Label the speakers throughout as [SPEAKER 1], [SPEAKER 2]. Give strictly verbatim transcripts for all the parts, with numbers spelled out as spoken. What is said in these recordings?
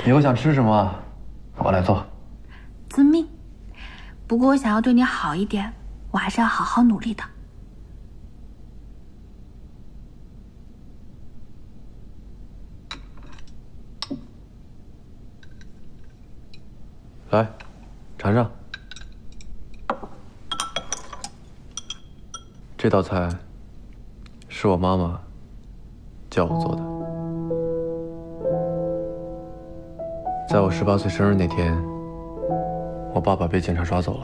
[SPEAKER 1] 以后想吃什么，我来做。
[SPEAKER 2] 遵命。不过我想要对你好一点，我还是要好好努力的。
[SPEAKER 1] 来，尝尝。这道菜是我妈妈教我做的。在我十八岁生日那天，我爸爸被警察抓走了，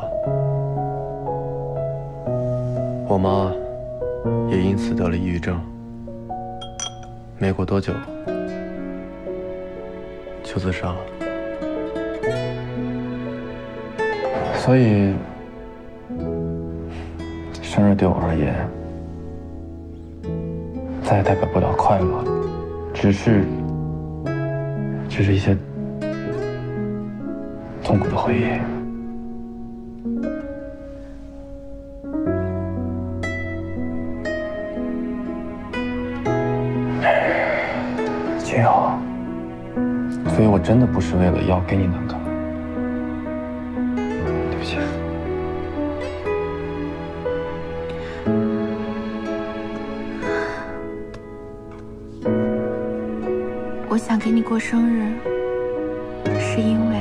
[SPEAKER 1] 我妈也因此得了抑郁症，没过多久就自杀了。所以，生日对我而言，再也代表不了快乐，只是，只是一些痛苦的回忆。秦瑶，所以我真的不是为了要给你难堪，对不起。
[SPEAKER 2] 我想给你过生日，是因为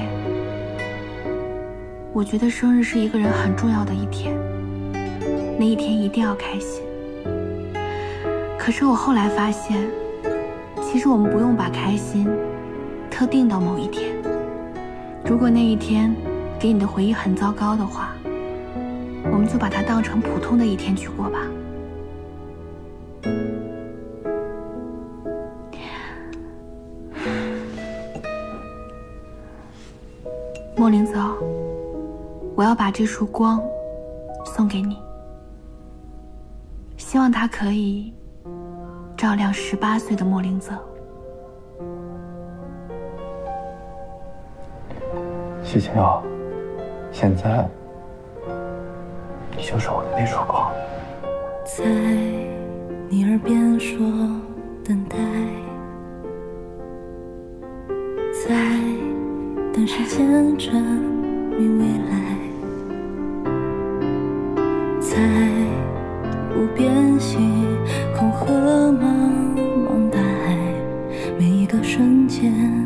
[SPEAKER 2] 我觉得生日是一个人很重要的一天，那一天一定要开心。可是我后来发现，其实我们不用把开心特定到某一天。如果那一天给你的回忆很糟糕的话，我们就把它当成普通的一天去过吧。莫林泽，我要把这束光送给你，希望它可以照亮十八岁的莫林泽。
[SPEAKER 1] 许晴瑶，现在你就是我的那束光。
[SPEAKER 3] 在你耳边说等待，在等时间证明未来，在无边星空和茫茫大海，每一个瞬间